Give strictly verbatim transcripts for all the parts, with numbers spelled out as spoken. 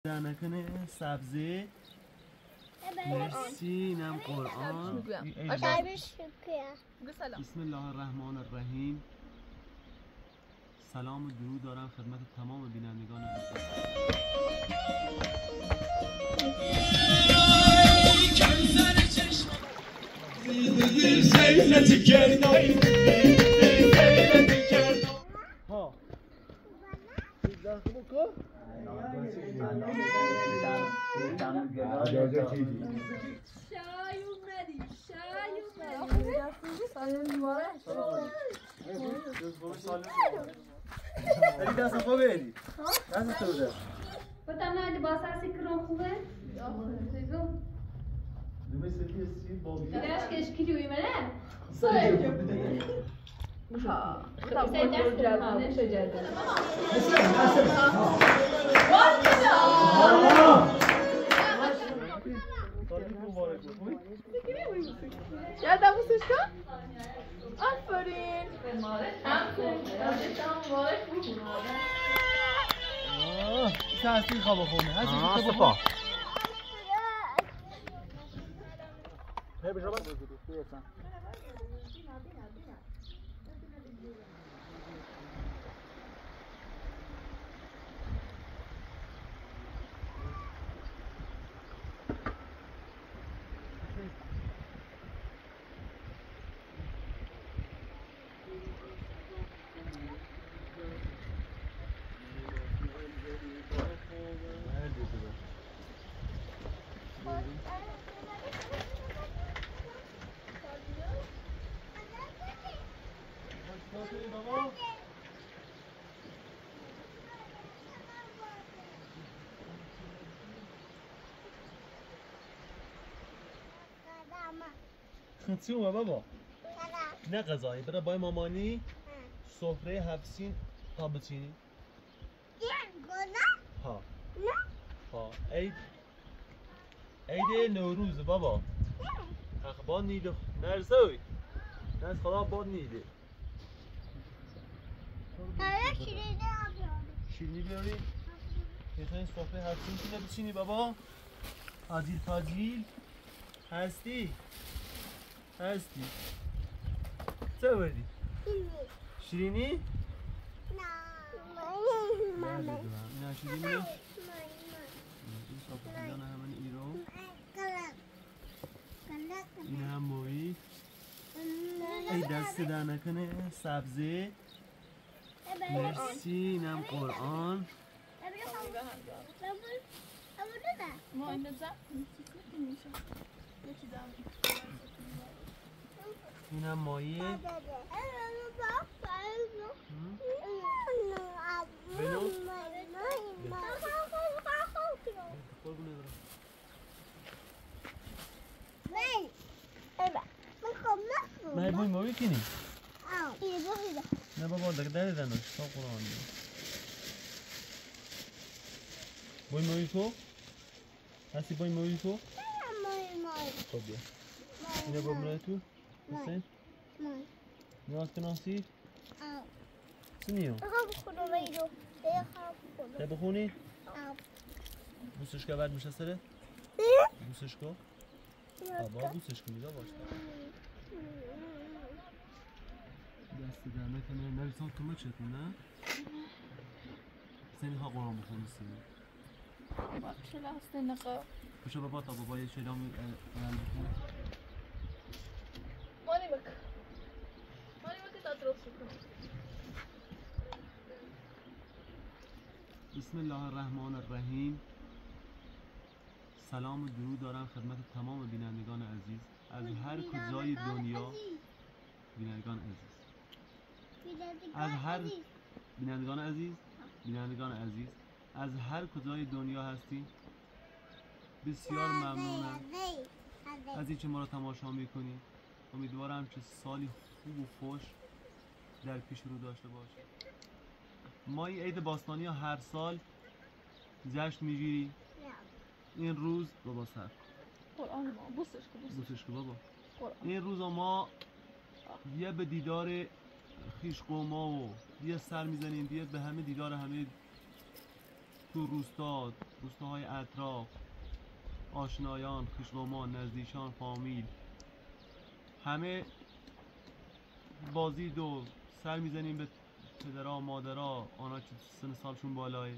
نکنه سبزی مرسی اینم قرآن. بسم الله الرحمن الرحیم. سلام و درود دارم خدمت تمام بینندگان ها اجازه چیزی شای اومدی شای اومدی علی دست خوبه علی دست تو بده بتم نه لباس هستی کرم خوبه بگو دوبه ستی سی بابی دیدهش که اشکیلی اوی منه ها سیدش کنه شجرده یادم بوسش کن؟ آفرین چه هستی خواب خونه هستی آه سپا هی بجا بس چی اومه بابا؟ نه غذایی برای بای مامانی سفره هفسین تا بچینی ها ها عید عید نوروز بابا اخبار نیده نرسوی نرس خدا باد نیده شیرینی بیاری میخواین سفره هفسین که بچینی بابا آجیل پاجیل هستی هستی چه بردی؟ شیرینی؟ نه نه شیرینی؟ این صافه دیدن همین ایرو این هم موی ای دست در نکنه سبزی مرسی اینم قرآن اینم مایه بنو من بوی موی کنی؟ نه بابا دیگه داره دنش تا قرآن بوی موی تو؟ هستی بوی موی تو؟ خب بیا اینه با منای تو؟ حسین؟ نیاز کناسی؟ چی نیو؟ ده بخونی؟ بوسش که بعد میشه سره؟ بوسش که؟ بابا بوسش که میده باشه دست در نکنه نریسان تو مچت نه؟ سنی ها قرآن بخونی سنی باشه لحظه نقا بشه بابا تا بابا یه شیدام رل بخون مانی بک مانی بک تا درست کن بسم الله الرحمن الرحیم. سلام و درود دارم خدمت تمام بینندگان عزیز از هر کجای دنیا بینندگان عزیز از هر بینندگان عزیز بینندگان عزیز از هر کجای دنیا هستی بسیار ممنونم از اینکه ما را تماشا میکنی. امیدوارم که سالی خوب و خوش در پیش رو داشته باشه. ما این عید باستانی ها هر سال جشن میگیریم. این روز بابا سر قرآن ما بوسش کن بوسش کن بابا قرآن. این روز ما یه به دیدار خیش قوما و یه سر میزنیم بیاد به همه دیدار همه تو روستا روستاهای اطراف، آشنایان، خویشگامان، نزدیکان، فامیل، همه بازی دو سر میزنیم به پدرها مادرها، آنها که سن سالشون بالاه.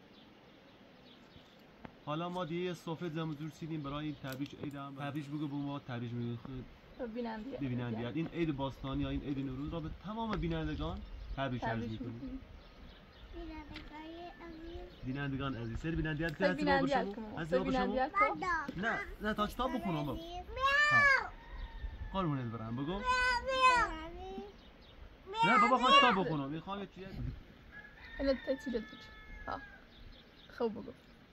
حالا ما دیگه یه سفره زمزور سیدیم برای این تبریک عید هم تبریک بگو بگو ما تبریک میگو ببینندیات ببینندیات این عید باستانی یا این عید نوروز را به تمام بینندگان تبریک عرض میکنیم. بینندگان عزیز سر بینندیات که هستی با بشمو؟ هستی با بشمو؟ نه نه تا کتاب بخونم بابا. قربونت برم بگو. نه بابا خواهد کتاب بخونم میخوام یه چیه؟ اینو تحصیلت بچه ها خوب بگو.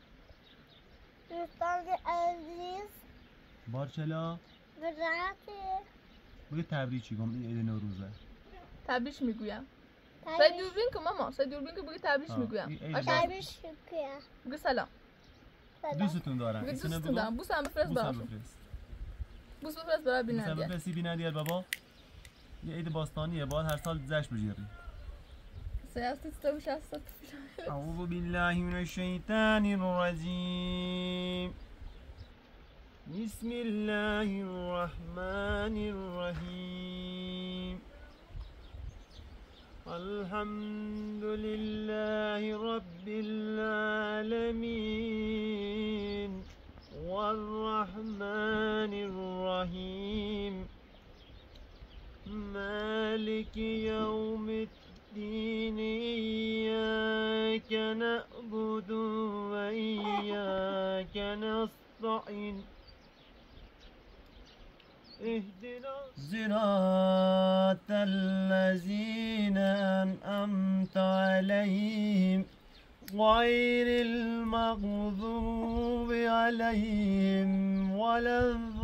دوستان عزیز بارچلا برات بگو تبریچی گم این عید نوروزه. تبریش میگویم. سای دوربین که ماما سای دوربین که بگو تبریش میگویم. تبریش میگویم. بگو سلام. دوستتون دارم. بگو دوستتون دارم. بوس هم بفرست براشون. بوس بفرست برای بینندیات. بوس بفرستی بینندیات بابا. یه عید باستانیه باید هر سال جشن بگیریم. سياسة تستوي شاسة أعوذ بالله من الشيطان الرجيم بسم الله الرحمن الرحيم الحمد لله رب العالمين والرحمن الرحيم مالك يوم الدين إياك نعبد وإياك نستعين اهدنا صراط الذين أنعمت عليهم غير المغضوب عليهم ولا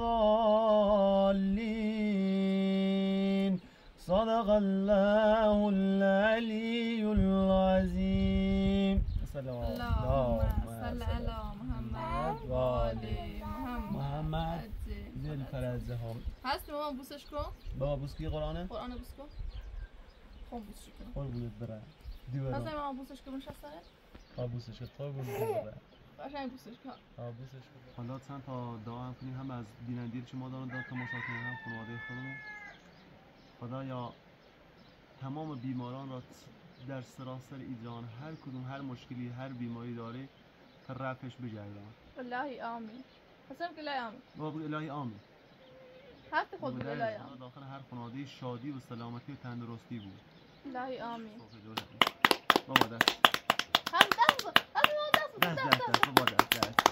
الضالين صدق الله العلي العظيم. اللهم صل على محمد وآل محمد. محمد زل فرزه ها هست ماما بوسش کن. بابا بوس کی قرآنه؟ قرآن بوس کن. خب بوسش کن. قربونت برم. دیوارم. مثلا ماما بوسش کن نشسته؟ ها بوسش کن. قربونت برم. قشنگ بوسش کن. ها بوسش کن. حالا چند تا دعا هم کنیم هم از بینندگی شما دارن داد تماشا کنیم هم خانواده خودمون. خدایا تمام بیماران را در سراسر این جهان هر کدوم هر مشکلی هر بیماری داره که رفعش بگردان. الهی آمین. حسن که الهی آمین. بابا الهی آمین. حتی خود بگو الهی آمین. داخل هر خانواده شادی و سلامتی و تندرستی بود. الهی آمین. بابا دست. هم دست بود. هم دست دست دست دست بابا دست دست.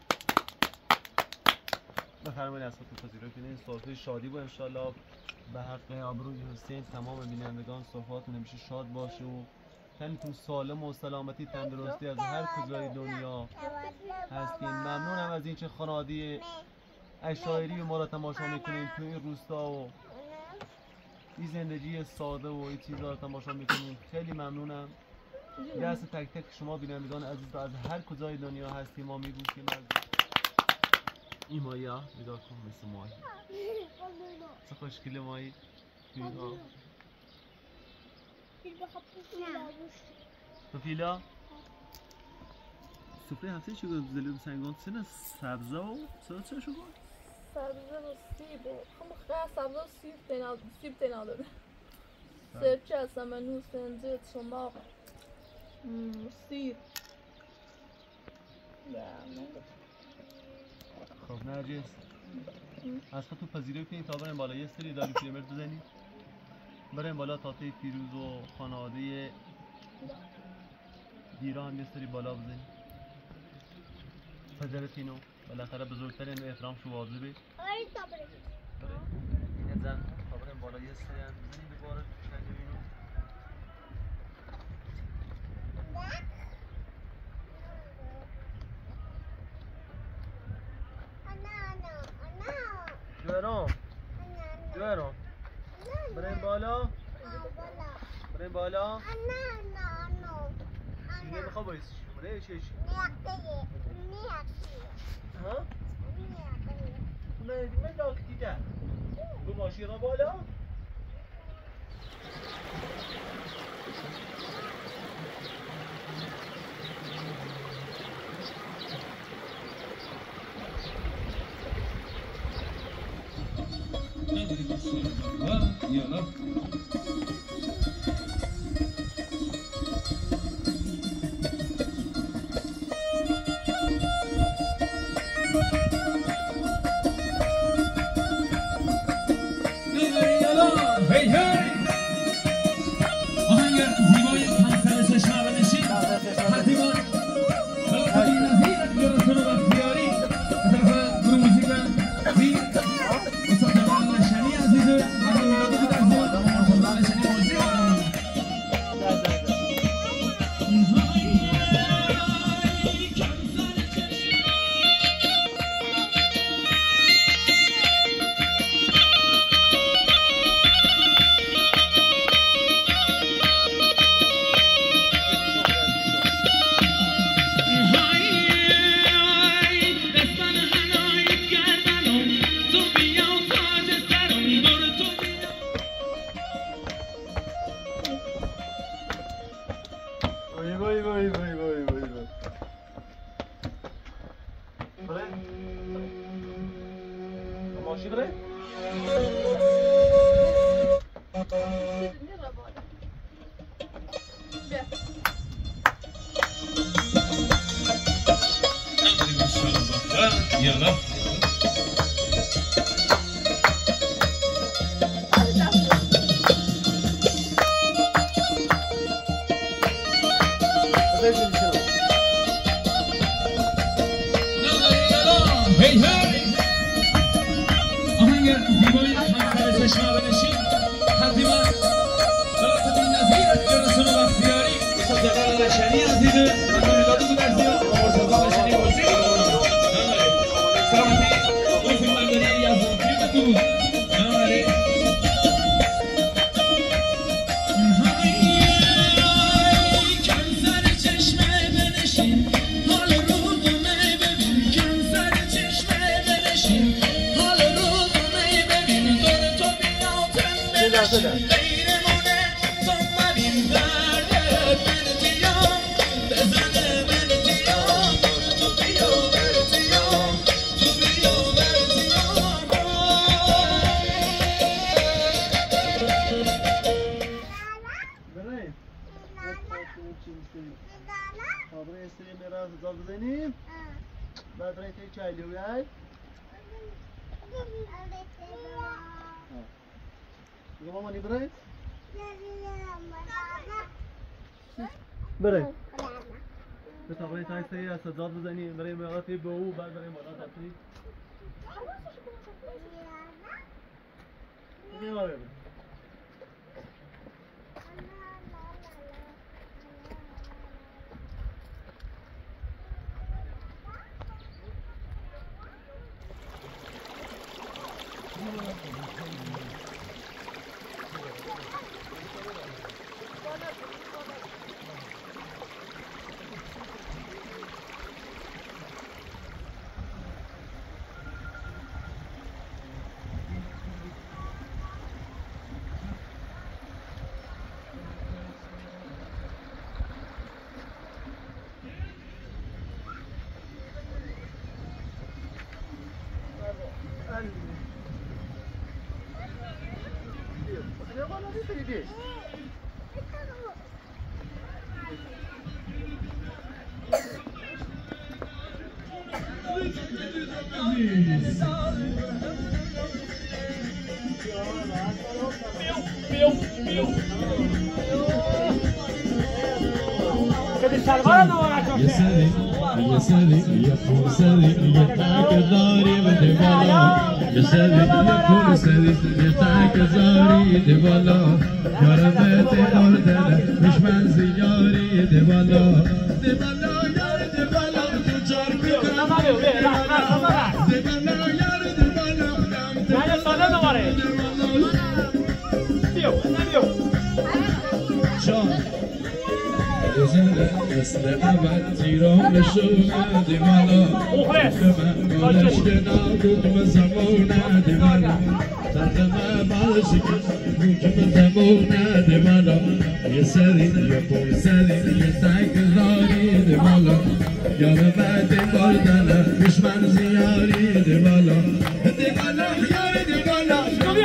بفرمایید از خودتون پذیرایی کنید. صحبت شادی بود انشالله. به حق آبروی حسین تمام بینندگان صحباتون همیشه شاد باشه و تنتون سالم و سلامتی تندرستی از هر کجای دنیا هستین. ممنونم از اینکه خانواده اشایری ما را تماشا میکنین تو این روستا و این زندگی ساده و این چیزا رو تماشا میکنین. خیلی ممنونم. دست تک تک شما بینندگان عزیز از هر کجای دنیا هستیم ما میبوسیم از این ماهی ها نگاه کن مثل ماهی چه خوشگله ماهی توی آب. تو فیلا سفره هفته چی گفت زلیل سنگان سنه سبزه و سنه چه شو گفت؟ سبزه و سیب و همه خیلی سبزه و سیب تنال سیب تنال داره. سرچه سمنو سنجد شما سیر خب نرجس از خود تو پذیره کنید تا بریم بالا یه سری داری پیرمرد بزنید بریم بالا تاته فیروز و خانواده دیران یه سری بالا بزنید پذیرتینو بالاخره بزرگترین احترام شو واجبه. آره تا بریم یه زن تا بریم بالا یه سری هم بزنید بباره کنیم اینو جوهرام جوهرام بریم بالا بریم بالا دیگه میخوا بایستی شماره چه چی؟ ها؟ نه دیگه داک دیده دو ماشین را بالا برای به طبعی تایسته از سزاد بزنی برای مراتی به او بعد برای مراتی اصلی بگه يا سالي يا سالي يا فول سالي يا تاك زاري بدبالا يا سالي يا فول سالي يا تاك زاري دبالا يا رمت دردنا مش من زياري دبالا دبالا يا دبالا تجار بكرة دبالا يا دبالا يعني صلاة نواري بيو بيو مثل ابد تیران شونه دیوالا من بالش نبود زمونه دیوالا تردم بالش بود زمونه دیوالا یه سری یه پول سری یه تک زاری دیوالا یارم دیوار دنه دشمن زیاری دیوالا دیوالا یاری دیوالا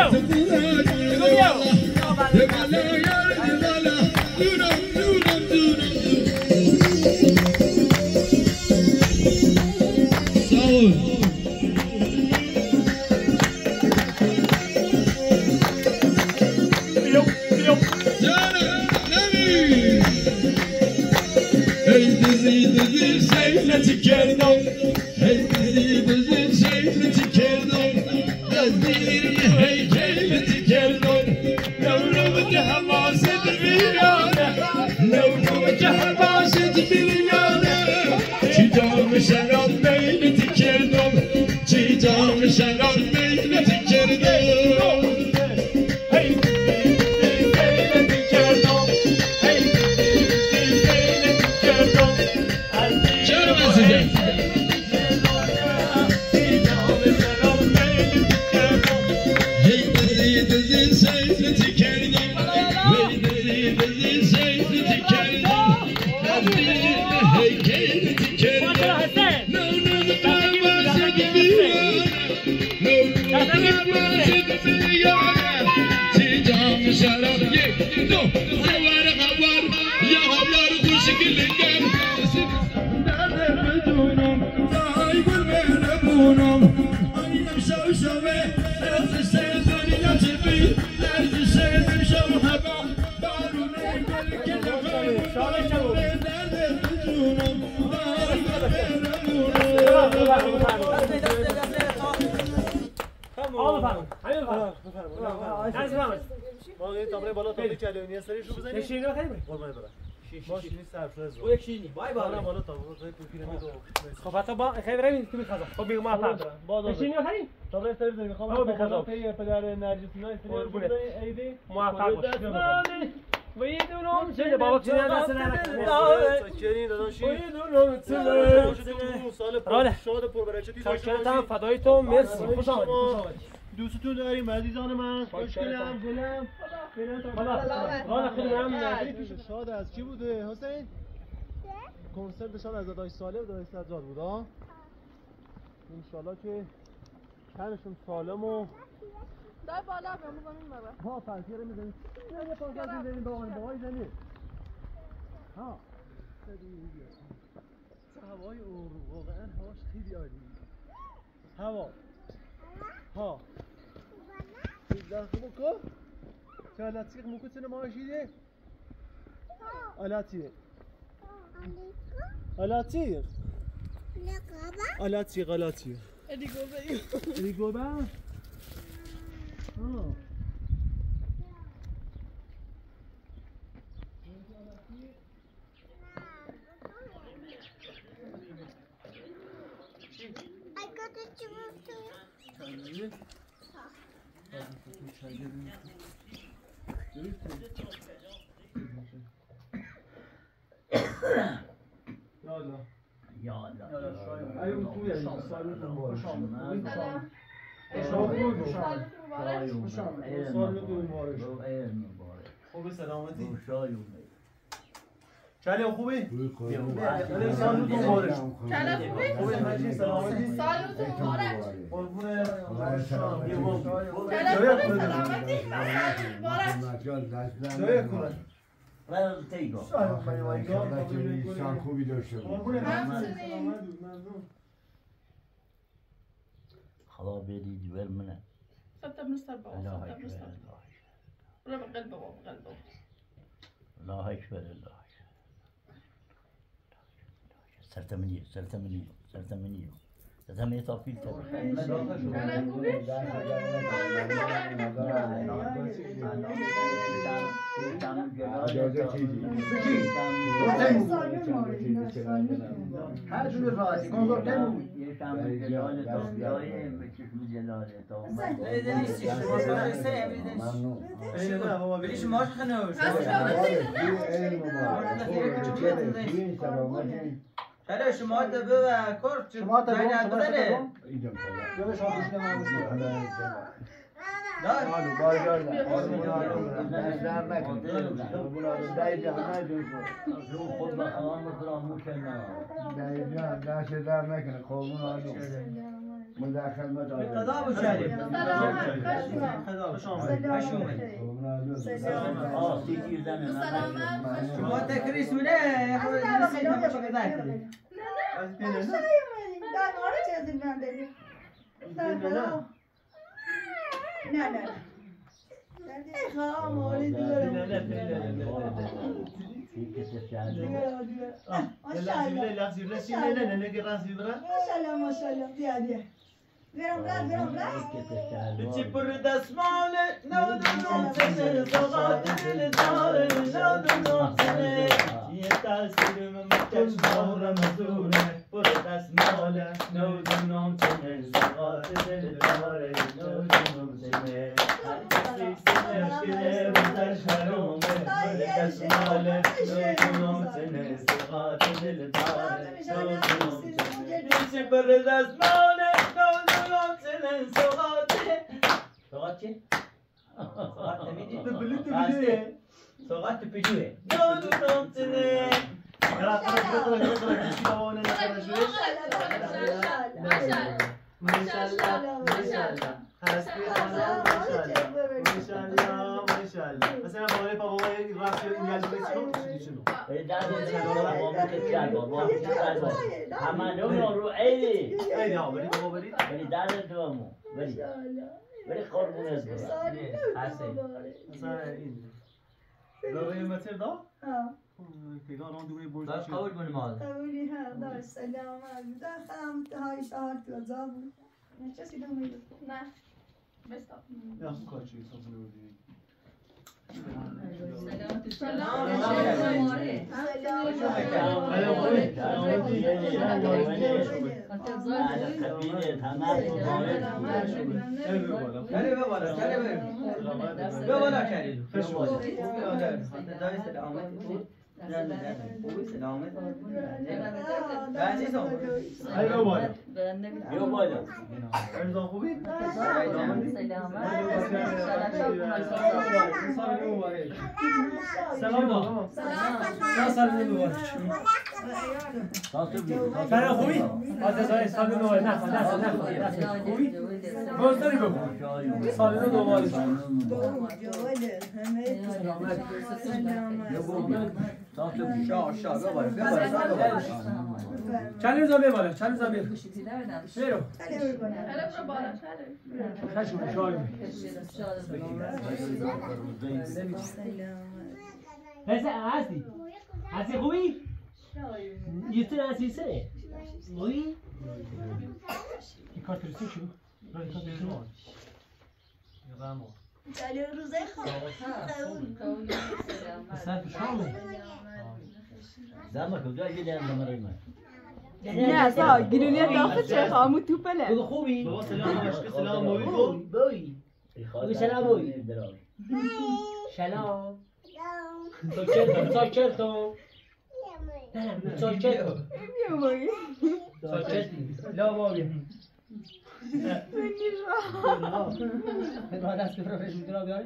خب حتی با خیلی رویم تو میخوام خب بگو ما فهم بشینی بخریم تا به استری زمین خب بخوام پی پدر نرجس نه استری ایدی موفق باش ویدونم چه بابا چه دست نه چنین داداشی ویدونم چه سال پر شاد پر برکتی داشتم فدای تو مرسی خوش آمدید خوش آمدید دوستتون داریم عزیزان من خوشگلم گلم حالا خیلی ممنون شاد از چی بوده حسین کنسرت شاد از داداش سالم داداش سجاد بود ها ان شاء الله که همشون سالم و دای بالا میام زمین بابا ها فالکیه رو میزنید یه پاسا میزنید با اون باهای زنید ها هوای اور واقعا هواش خیلی عالی هوا ها لازم کو ثلاثيق مو كنت انا ماشيه الاتيق الاتيق نقابة الاتيق الاتيق ادي گوبه ادي گوبه ها I got it to move to you. يلا يلا ايوه خويا صاروا مبارك خوبی سلامتی چلی خوبی؟ چلی سالتون مبارک چلی خوبی؟ خوبی مجید سلامتی؟ سالتون مبارک قربونه چلی خوبی سلامتی؟ مبارک جای کنن ولی تیگا شان خوبی داشته خدا بدید ور منه ستة بنستر بابا الله ستة اکبر بنستر ولا بقلبه بابا بقلبه الله اکبر الله اکبر سرتمنیه سرتمنیه سرتمنیه سرتمنیه تافیل تو چلی خوبی؟ اجازه چیزی هر جور راستی کنزور تموم یکم جلال تا بیایه بچشم جلال تا ممنون بلیش ماش خنوش چرا شما دبه و کرد شما تا بین بزنه ایدم جلو شما خوش نمیم دار آلو بازار ده آلو آلو نزدم نکن قربون آلو دایی جان نجون رو خود بخوام مطرح مکنه دایی جان دست در نکنه قربون آلو مدخل مدار قضا بشاري سلامت خوش آمدید خوش سلامت آه تیجی زنه سلامت شما تکریس میده خود نرسید نمیشه که در کنید نه نه خواهم آلی دارم ماشاءالله ماشاءالله بیا بیا برم رد برم رد چی پر دستماله نودونم سنه زغاد دل داره نودونم سنه یه تاثیرم مکش مهرم زوره پر دستماله نودونم سنه زغاد دل داره نودونم سنه هر کسی سنش گره بزر شرومه پر دستماله نودونم سنه زغاد دل داره نودونم سنه چی پر دستماله نودونم سنه زغاد زغاد چی؟ زغاد نمیدی؟ بلوت بیجوه زغاد بیجوه نودونم سنه ماشاءالله ماشاءالله حسبي الله ما شاء الله ما شاء الله ما شاء الله مثلا بابای بابای راستی انگلیسی چیکار می‌کنی؟ همه نون رو عیدی ای نه ولی بابا برید ولی در دومو ولی ولی قربون از مثلا این بابای متر دا پیگاه ران دوره برج باید قبول کنیم حالا قبولی ها دار سلامت داخلم های شهر تو ازابون نچسی دامی نه بستم یا خوب کار چیه صبح نمیدی سلام سلام مبارک سلام خوبی؟ آزادای سال مبارک نه نه نه خوبی؟ بازداری بکن سال مبارک جواله همه شاه شاه ببارک ببارک چند روزا ببارک چند روزا ببارک برو خیلی بکنم هلا برو بالا شده خشم شاه هسه هستی هستی خوبی؟ یه تو هستی خوبی؟ این کارت رسی شو؟ رای کارت رسی شو؟ رامو خیلی روزه خوب سر شامه زمان کجا یه دارم زمان من نه اصلا گیرونی داخل چه خامو توپله بگو خوبی؟ بابا سلام عشق سلام موی تو بوی بگو سلام بوی سلام ساکر ساکر تو نه ساکر ساکر لا بابی بعد از که پروفسور میتونه بیارش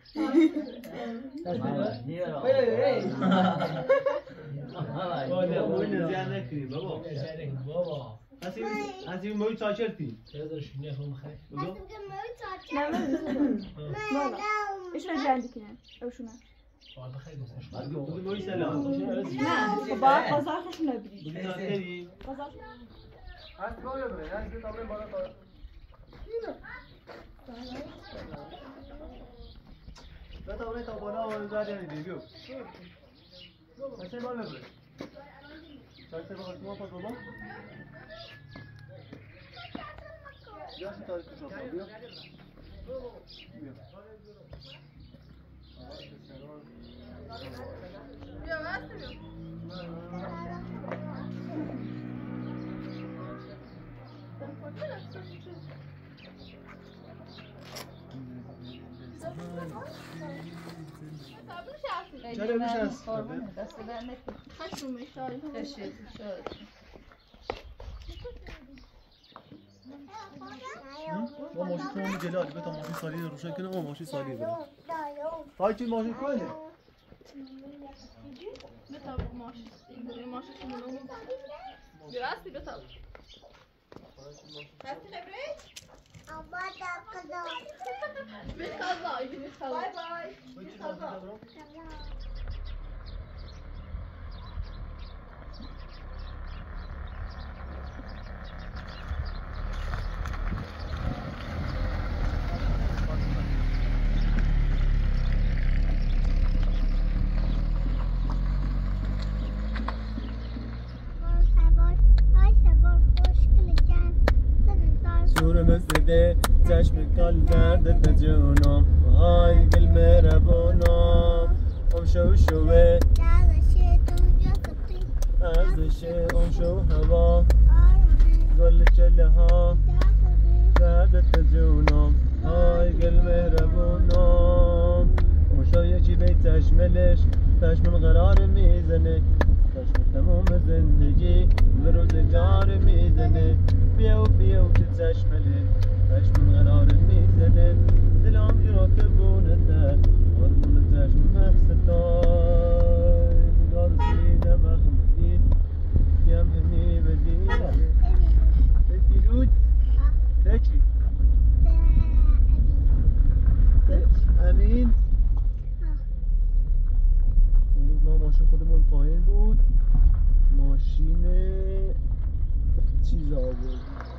بابا موی نزیان نکنی بابا بابا هستی موی چاچرتی چرا شونه هم خیر بگو ايش رجع عندك هنا او شو والله خير بگو موی سلام نه بابا قزاقش نبري بگو ناکری قزاق هست بالا بره هست تابلو بالا تا نه تابلو تا بالا و زاد یعنی دیگه هست بالا بره چند تا وقت ما پاس بابا یا سی تاریخ شو بیا بیا بیا واسه چرا میشه از خشم میشای ما ماشین کنم جلو علی بتا ماشین سالی رو روشن کنه ما ماشین سالی بریم های چی ماشین کنه بتاب ماش ماش شنو دراستی بتاب هستی خبره؟ میخواه ایدی میخواه بای بای میخواه سور مسده چشم کال کرده تا جونم های گل مهربونم ام شو شوه ارزش ام شو هوا گل چله ها کرده تا جونم های گل مهربونم ام شو یکی به چشملش چشمم قرار میزنه چشم تمام زندگی به روزگار میزنه بیاو بیاو که چشمله چشم قرار میزنه دلم ایرات بونده آرمون چشم مخستای نگار سینه مخمدید یم همی بدید تکی رود تکی امین اون ما ماشین خودمون پایین بود ماشین چیز آورد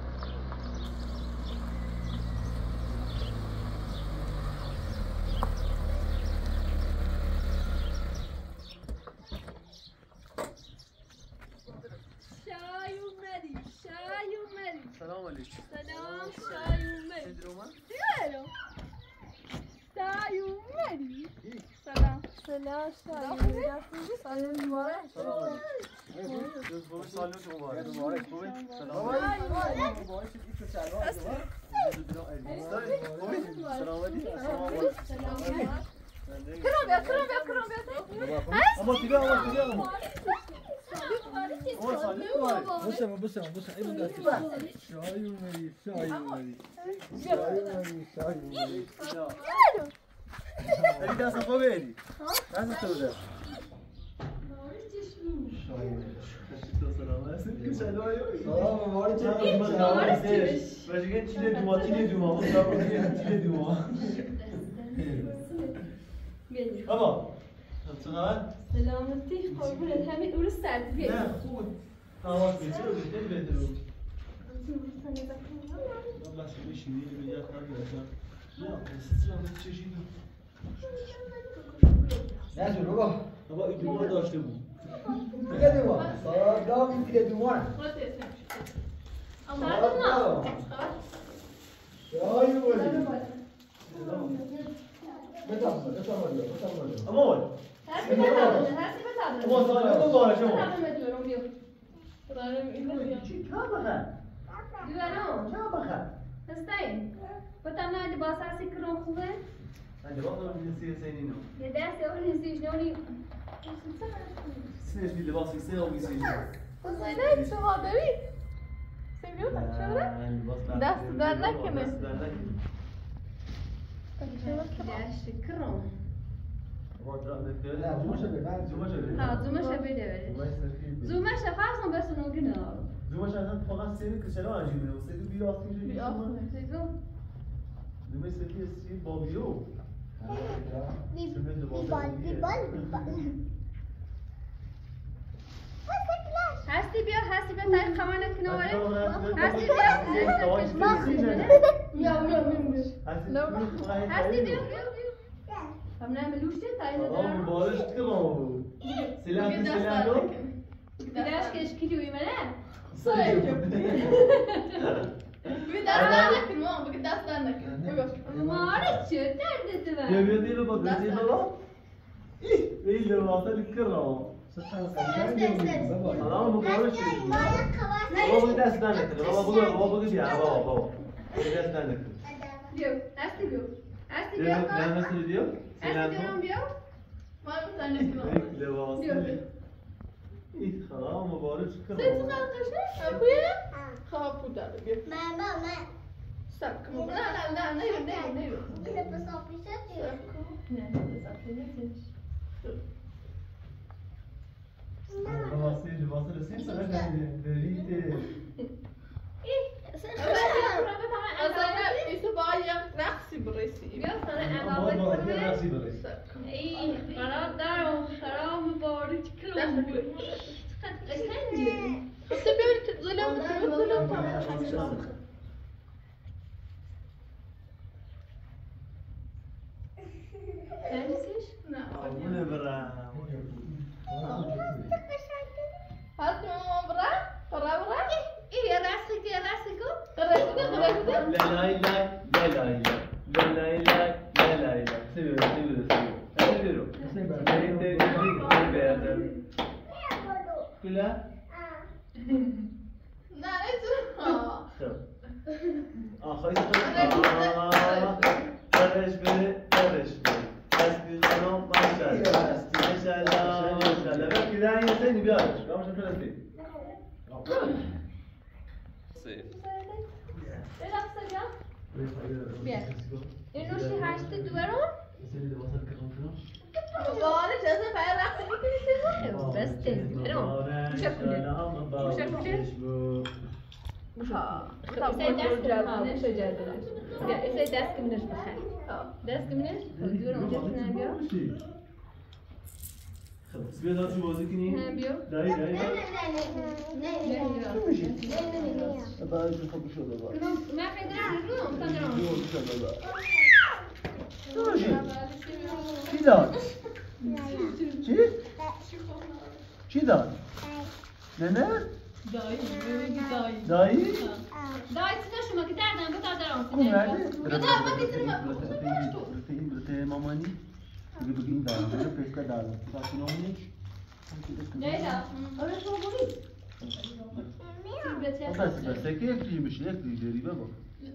شای اومدی شای اومدی سلام علیکم سلام شای اومدی بیارم شای اومدی سلام سلام شای اومدی سلام مبارک سالت مبارک مبارک خوبه سلام کرم بیا کرم بیا کرم بیا اما دیگه اما دیگه اما بسم بسم بسم این دست شای اومدی شای اومدی شای اومدی شای اومدی علی دست خوب بیاری دست تو بده شای اومدی تو سلام هستی سلام سلام مبارک باشه چیله دوما چیله دوما چیله دوما بابا چه خبر سلامتی قربونت همین اون سرد بیاری نه خوب تماس میشه رو خیلی بهتره والله شو میشینی به یاد نگیرم نه سلام چشیدو نه جو بابا بابا این دوما داشته بود دیگه دوما سلام دیگه دوما شای اومدی بتام بتام بتام امول هستی بتابونه هستی بتابونه امول سلام مبارک شما بتابونه میتونم بیو دارم اینو بیو چی کار بخیر دیوانو چه بخیر هستین بتام نه لباس هستی کرون خوبه عندي بعض الجنسية سنينه یه دست اول نسیج نونی سنش دي لباس يصير ويصير حسینه شما ببین سیمیون شوره دست در نکنه دست کرون لا زوما شبه ها زومش بده بده زومش فاصل بس نوگنا زوما شاید فقط سری کشلا انجام میده واسه تو بیا آستی میشه بیا سیزو زوما سری سی بابیو هستی بیا هستی بیا تای خمانه کناره هستی بیا میا میا میا هستی بیا هم نعمل وش تای آه مبارش كرو سلام سلام بداش كيش كيلو يمنا bir ders vermek mi oğlum? Bir ders vermek. ما عرفت شو تعرف يا تبع بيدي له بدرسي بابا ايه ايه اللي واصل الكرو سلام مبارش بابا بدي استنى بابا بقول بابا بقول يا بابا بابا بدي استنى بيو هستی بيو هستی بيو لا نفس الفيديو هستی بيو بيو Var mı tane mi oğlum? اللي واصل ايه خلاص مبارش Sen كرو çıkar kaşı. Yapıyor. Kapı da bir. Sakın. Ne ne ne ne ne ne. واصل واصل السيسة هذا بريد Evet. ای قرار دارم شرام باری کلام بود خسته بیاری ظلم ظلم نمیسیش؟ قربونه برم هست ماما برا برا برا ای راستی که راستی کو؟ قرشته قرشته لا لا لا لا لا لا لا لا لا لا لا سيبه سيبه سيبه سيبه كلها نه نتونم آه خواهی آه درش بره درش بره دستی خانم ماشالله ماشالله ماشالله بکی در این سنی بیارش بیامش نفرستی سیف بلعب سجا بیا این نوشی هشت دوبارم مبارك لازم بقى رقص كده بس تنو شكله شكله ها طب دست جالب شو جالب يا إذا دست منش بخير دست منش دور اونجا کنن بیا خلاص بیا داشتی بازی کنی هم بیا دایی دایی نه نه نه بعد خب شده بعد ما خیلی رو تندرم چی داد؟ چی؟ چی داد؟ نه نه؟ دایی دایی دایی؟ دایی چی شما که دردم به دادرم کن نرده؟ بذار ما دیدیم این برته مامانی بگی بگی این دارم بگه پیسکا دارم باشی نامونیش لیلا آره شما بگید بس بس که یک چیزی میشه یک چیزی داری بابا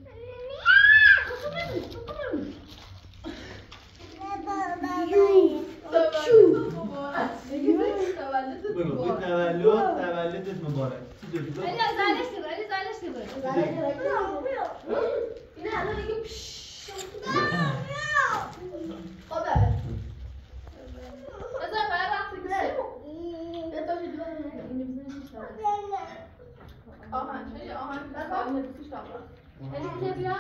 تولد تولدت مبارک علی زالش کن علی زالش کن این الان دیگه بذار برای رقص کنه آهن چه آهن بذار نفسش دارم علی بیا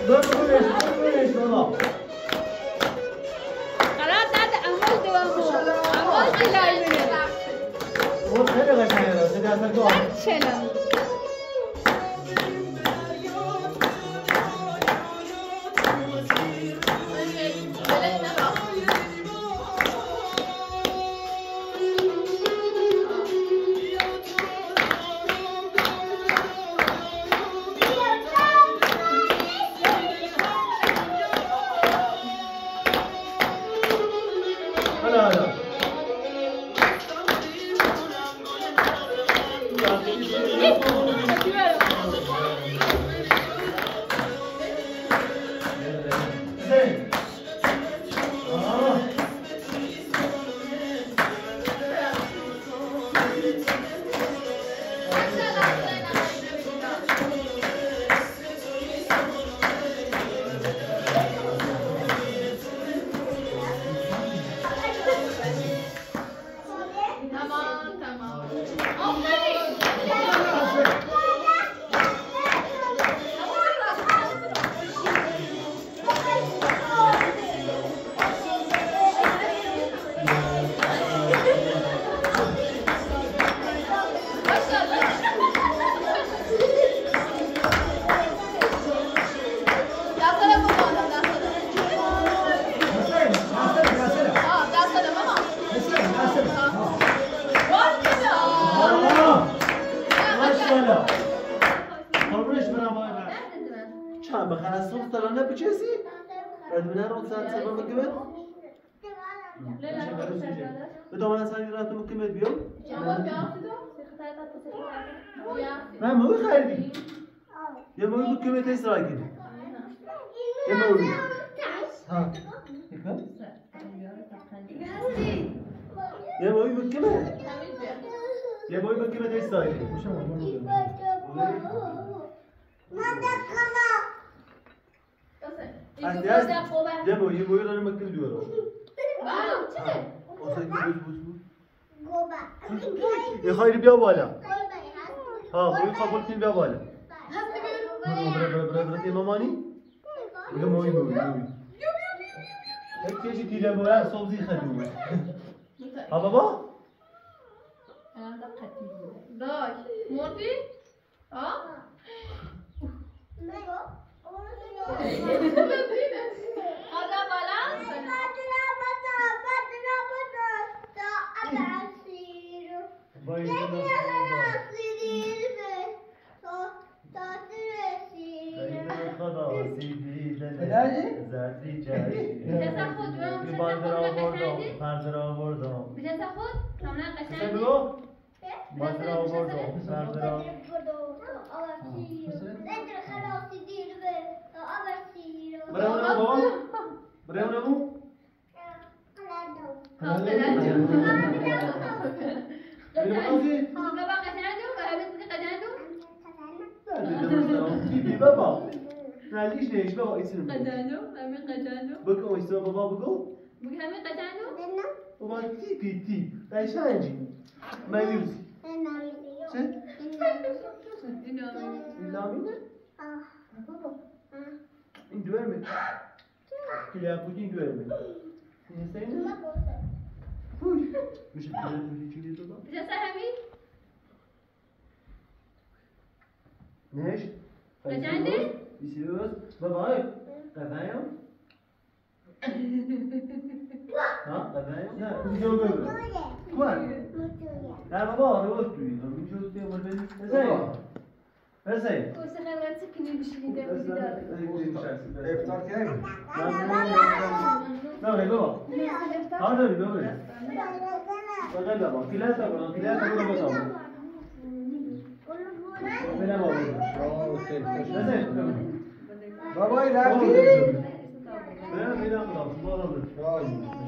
ببرش ببرش بابا خلاص هذا عملت وامو عملت لايبرري هو خیلی قشنگه خیلی اصلا کار شلم من موی خریدی یه موی بود که به تست رای کنی یه موی ها یه موی بود که به یه موی بود که به تست رای کنی هستی هست یه موی یه موی رو مکتب دوره یه خیلی بیا بالا ها موی قبول کن بیا بالا برای برای برای برای مامانی یه موی موی موی یک کشی تیله موی صوبزی خدومه ها بابا داش مردی؟ ها؟ هذا بالانس پردر آوردم بجاز خود کاملا قشنگه بگو پردر آوردم پردر آوردم برای اونم بابا برای اونمو بابا قشنگه و حبیبی قشنگه بی بابا نلیش نیش بابا ایسیم قشنگه همین قشنگه بگو ایسیم بابا بگو بگو همین قشنگه بابا تیپی تیپ قشنگی ملیوزی چه؟ این نامینه؟ این دوامه کلیه بودی این دوامه این سینه؟ خوش میشه کلیه بودی چیلی تو با؟ بجاز همین نش؟ قشنگه؟ بیسیوز بابای قدایم؟ ها قدایم؟ نه اینجا ببر کن نه بابا روز توی اینجا توی مال بدی بزنی بزنی کوسه خیلی کنی بشینید افطار کردیم نه نه بابا ها داری بابا بغل بابا کلاس بابا کلاس بابا بابا بله بابا بزنی بابای رفتی؟ بله بله بابا بابا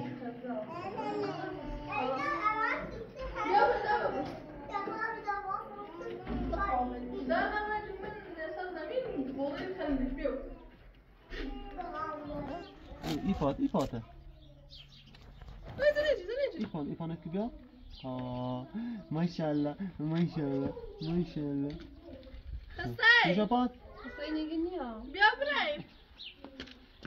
ایفات ایفاته ایفان ایفانه که بیا آه ماشاءالله ماشاءالله ماشاءالله خسته کجا پات خسته نگی نیا بیا بریم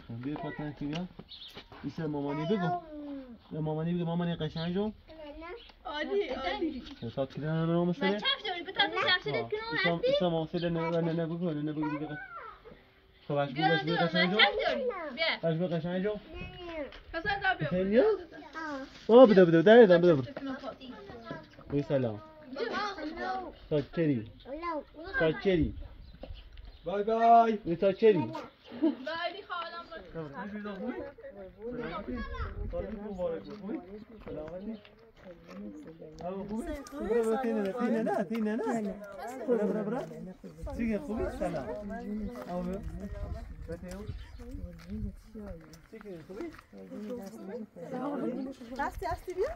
بیا پاتن که بیا ایسا مامانی بگو مامانی بگو مامانی قشنگ جو عادی عادی تا کردن رو مشته چپ داری بتا چپ شده کنه ایسا ایسا مامانی نه نه نه بگو نه بگو بگو خب اش بگو اش بگو قشنگ جو اش بگو قشنگ جو حسن دا بیا بیا آه بده بده داره دم بده بده سلام ساچری ساچری بای بای ساچری بعدی خالم برا تینه تینه نه تینه نه برا برا برا چیه خوبی سلام او بتیو چیه خوبی رفتی رفتی بیا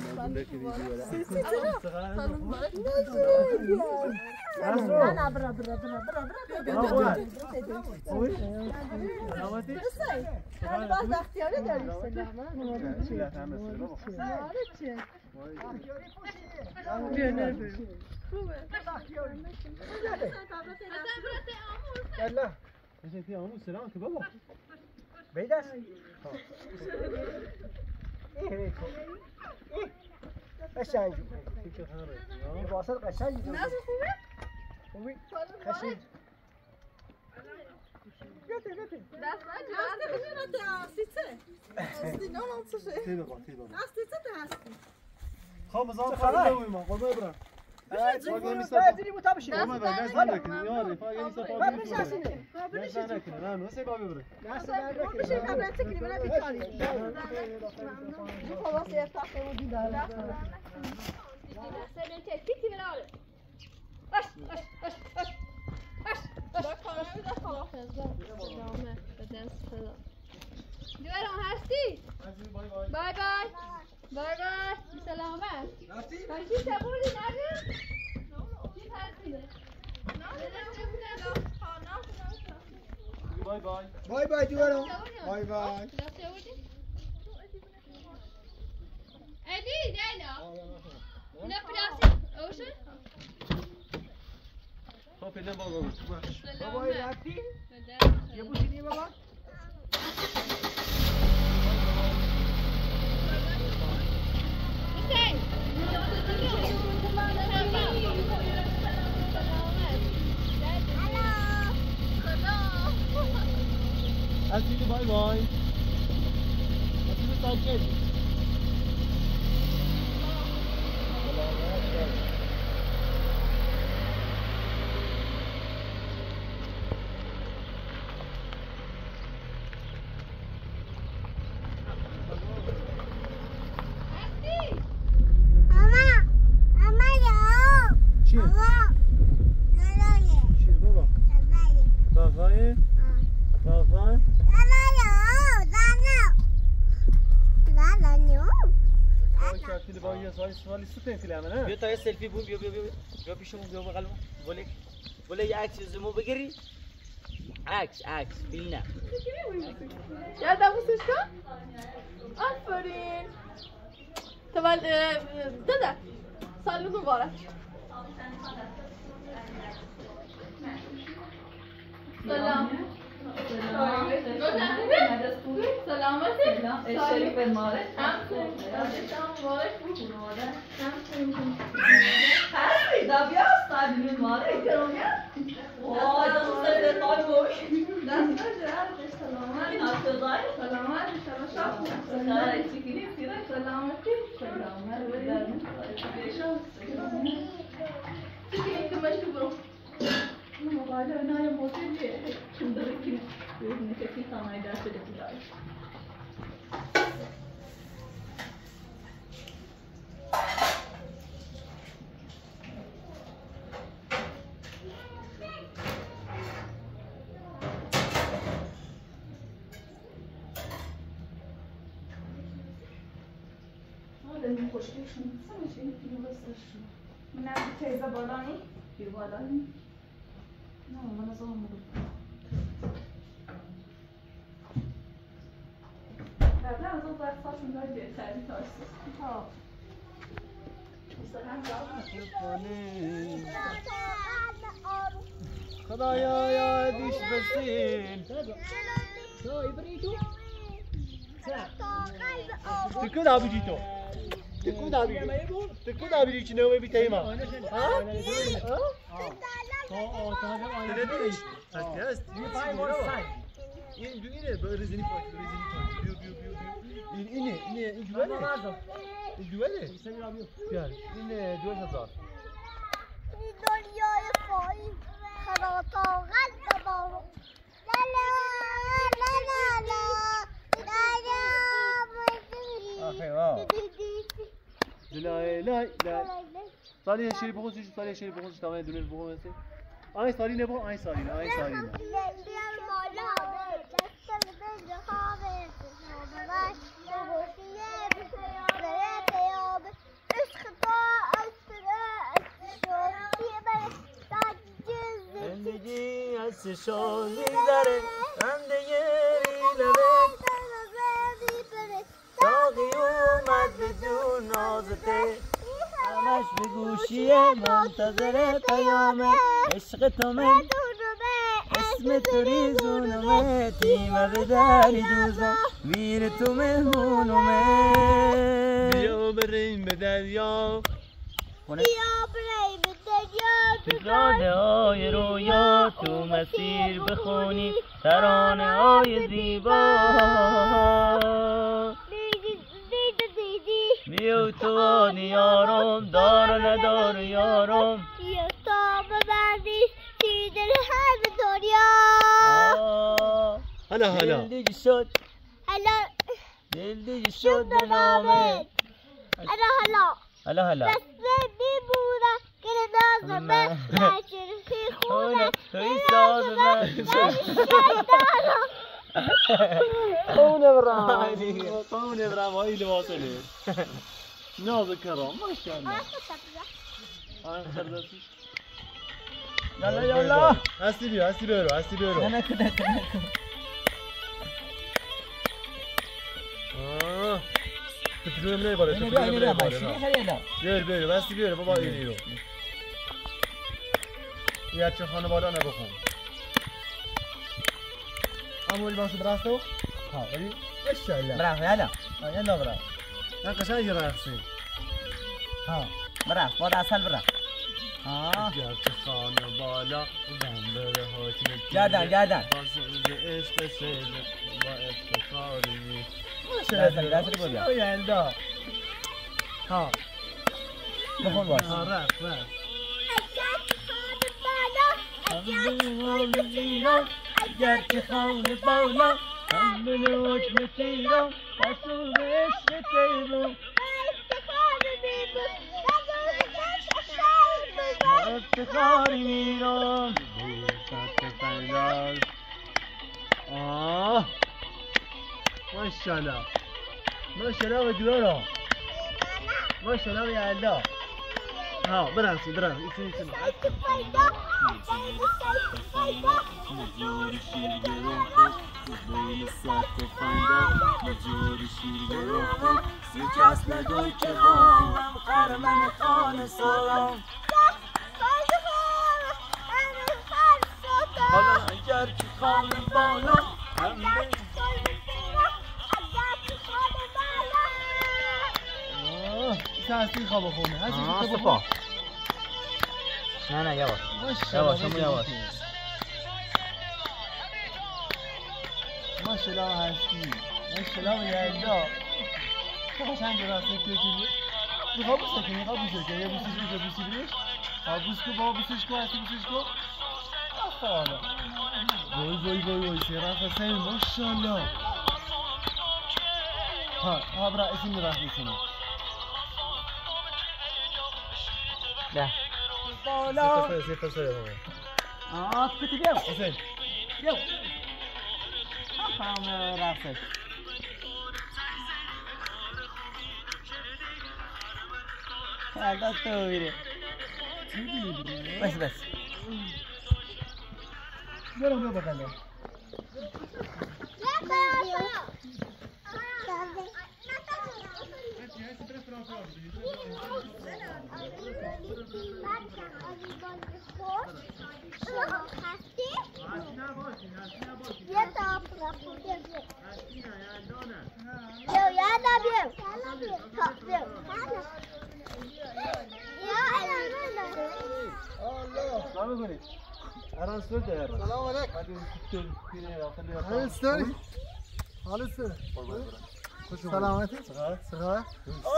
نه نه برا برا برا برا خوبی سلامتی من باز اختیاری داری سلام چی همه سلام بیا نره بریم خوبه یلا ايش في عمو سلامك بابا بیدست ايه هيك ايه قشنگ كيف خير واسط قشنگ نه خوبه خوبی قشنگ دست نجا هستی نه نه چه شد تي بابا تي بابا هستی چه هستی خام زاد خلاص ما قربا برا بازی بوتا بشی ما لازم لك يا فاجي ما بنشاسي لازم لك انا نو سي بابا برا دست درد بشی قبل تکلی من بیکاری جو خلاص یفتح ودی داره سلام تکتی بلاله اش اش اش اش اش با کارم میذار خلاص سلامه به دست خدا جوارم هستی باي باي بای بای بای بای سلامت رفتي هرچی سپردی نگه چی هستی باي باي بای بای جوارم بای بای ادی دینا نه پلاستیک اوشن خب فعلا بابا بابا رفتی یه بوسیدی بابا Hadi bay bay. Hadi takip et. چیه؟ چیه بابا؟ بابایه؟ بابا؟ شاكل باوية سوالي سوالي ستين في الأمانة. بیا تا یه سلفی بو بیا بیا بیا بیا پیشمون بیا بغلمون بوله بوله یه عکس زمو بگیری عکس عکس فیلم یادم بوسش کن آفرین تول دادا سال مبارک سلام سلامتی شریف مارک هستی دا بیا سالی مارک وای دوست دارم قایموش دست نجار سلامتی ناشتای سلامتی شما سلامتی چیکینی سیره سلامتی سلامتی دارم بیشتر چیکینی که مشتی برو موبایل نه موتیلی شندری کی ببینید که کی تامای دست دیدار من خوشگلشون سمش این فیلم بسشون من تیزا بالانی فیلم بالانی نه من از آن مدو قبلا از اون وقت هاشون داری بهتری تارسیز ها خدایا یادش بسین تكو دابي تو تكو دابي تكو دابي چه نوې بي تيما ها ها اه اه تدري است یه پای مورو این دوینه به رزینی پوینت رزینی پوینت بیو بیو بیو این اینه اینه این جواله این جواله بیار این دو هزار دنیای فایی خراتا غلط بارو لا لا لا لا لا آخه واه لا لا لا سالی شری بخوزش سالی شری بخوزش تمام دونه بخوز مثل آی سالی نبو آی سالی آی سالی نه زندگی از چشام میگذره هم دیگری لبه ساقی اومد بدون نازته همش به گوشیه منتظر پیامه عشق تو من اسم تو ریزونمه تیمه به دری دوزم میره تو مهمونمه بیا بریم به دریا بیا بریم به دریا ترانه های رویا تو مسیر بخونی ترانه های زیبا بیا تو آنی یارم دار و ندار یارم بیا تا ببندیش چی دل همه دنیا هلا هلا دل دیگه شد هلا دل دیگه شد به نامه هلا هلا هلا هلا بس میمونم که نازمه نشرخی خونه توی سازمه خونه برام خونه برام هایی لباسه ناز کرام ماشاءالله آن خرداتی يلا يلا هستی بیو هستی بیو هستی بیو نه نکن نکن نکن آه تو پیشونم نمی باله تو پیشونم نمی باله بیو بیو هستی بیو بابا اینی رو یه چه خانه بالا نبخون امولی باسو براستو ها ولی ماشاءالله برافو يلا يلا برافو نه قشنگ رقصی ها برافو باید اصل برافو ها گرچه خانه بالا بندر حاکم گردن گردن بازوز عشق سیده با افتخاری ماشاءالله دست رو بودیم یلدا ها بخون باش ها رفت رفت گرچه خانه بالا هم به حکم تیرم بازوز عشق سیده افتخاری میرم بوسط فیلال آه ماشاءالله ماشاءالله به جوارا ماشاءالله به یلدا ها برنسی برنسی ایسین ایسین نجور شیر گرفته بین سخت فندا نجور شیر گرفته سی کس نگو که خواهم خرمن خانه سارم حالا اگر که خانه بالا هم به ایسا هستی خواب خونه هستی خواب خونه نه نه یواش یواش همون یواش ماشاءالله هستی ماشاءالله یلدا چه قشنگ راسته کلی میخواب بوسه کنی میخواب بوسه کنی یه بوسیش بوسه بوسی بریش ها بوس کو بابا بوسش کو هستی بوسش کو آفالا وای وای وای وای سیران خسته ماشاءالله ها ها برا اسم میراه بیسونه ده بالا سه تا سه تا سه آه تو کتی بیاو حسین بیاو خام رقصش فردا تو میره بس بس برو برو بکنم یه تا اران سوده سلام علیکم. حالت داری؟ حالت داری؟ سلامتی؟ سلام. سلام.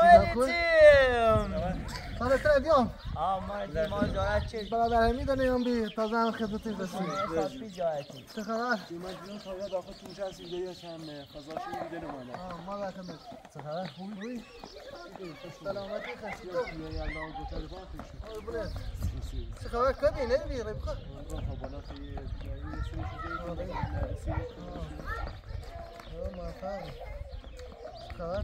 حالت داری دیام؟ آه ما ما جارت چه؟ برادر حمید نیام بی تازه هم خدمتی رسید. خاطری جارتی. چه خبر؟ ما جون خواهد داخل توش هست اینجا یا چند خزاشی میده نمونه. آه ما داخل میشه. چه خبر؟ خوبی؟ سلامتی خستی. یا الله دو تلفن توش. بله. چه خبر کدی نمیری ربخا؟ خب بالا توی جایی سری چیزایی نرسی. آه ما فهم. چه خبر؟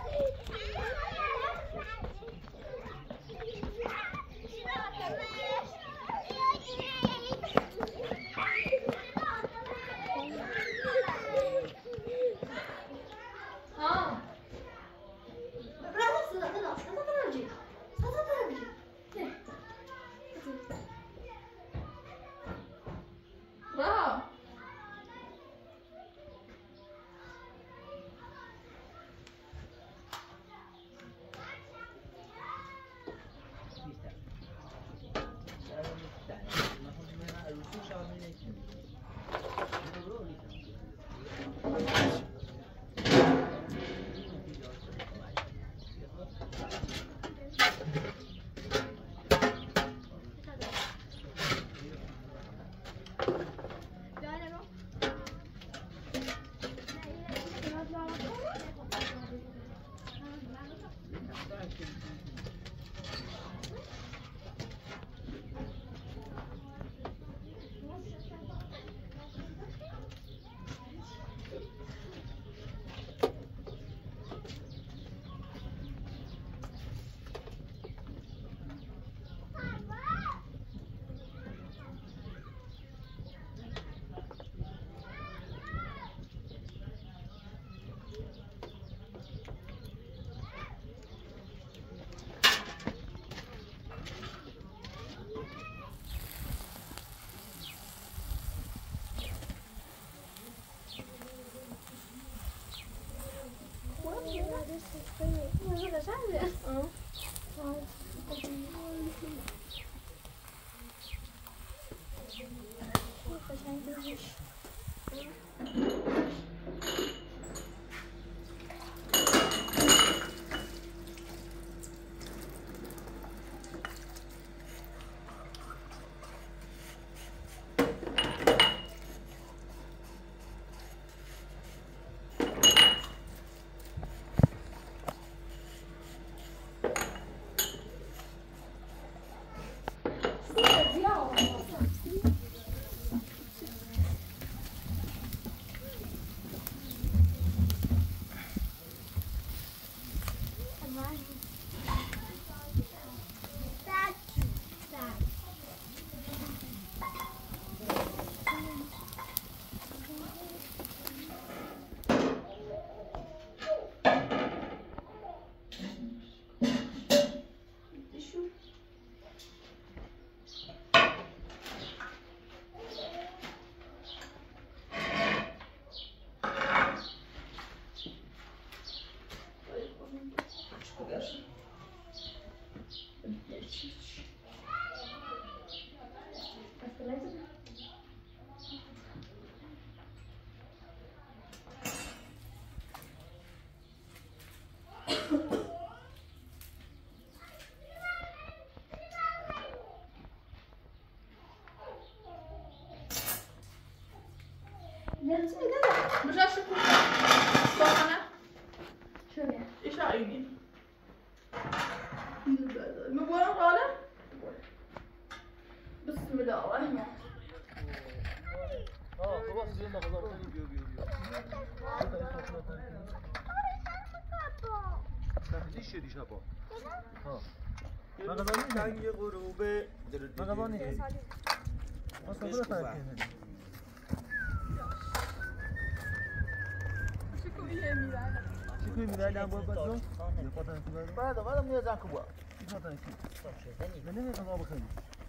مش هشوفه صحنة شوية ايش عيني مبورم قاله بسم الله الرحمن اه خلاص يلا خلاص بيو بيو بيو تفتیش شدی شبا ها مغزانی تنگ غروبه مغزانی اصلا برو تاکید شكوي ميلاد ابو بدر يقطن كبار بعد بعد من يزعك بوا يقطن كي من هنا بابا خلي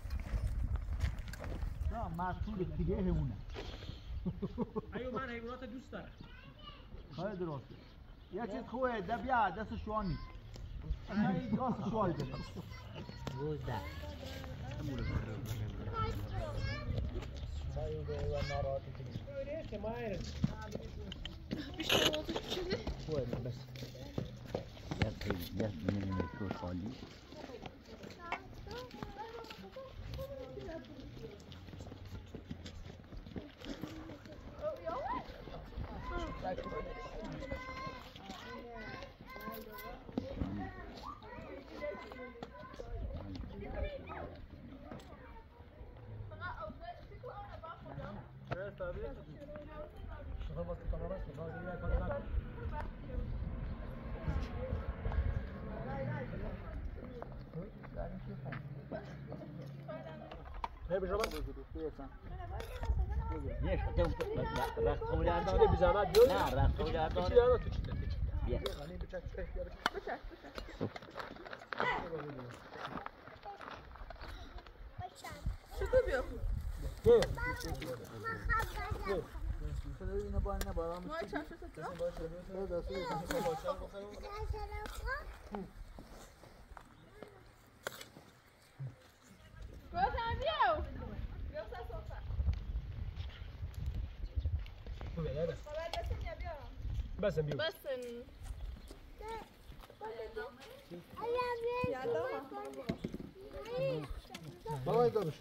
لا ما طول اتجاه هنا ايوه من حیوانات دوست دارم خیلی درسته یه چیز خوبه ده بیا دست شوانی اما این دست شوانی ده روز ده Ne bir zaman? Niye şu tem rakıvlardan İçine bir zahmet gör. Ne rakıvlardan? İçine yana tut işte. Ye. Hani bıçak çıkar yarış. Bıçak, bıçak. Şurada bir yok. Gel. Şöyle yine bu anne bağlamış. Noy çarşı satıyor. Göster bir yok. Göster sokak. Bu ne ya? Haber desin ya bir yok. Basın bir. Basın. Ya Давай дальше.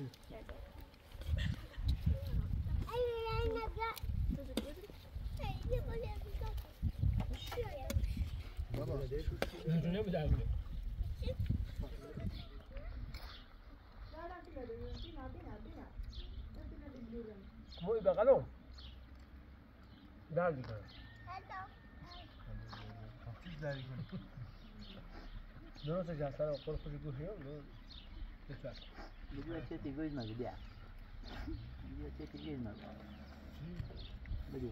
Ne mi derdi? Muy bakalım. Derdi kan. Siz dergi. درست جلسه رو خود خوش گوشی هم نه بچه Gidiyor çeti gözüne gidiyor. Gidiyor çeti gözüne. Gidiyor.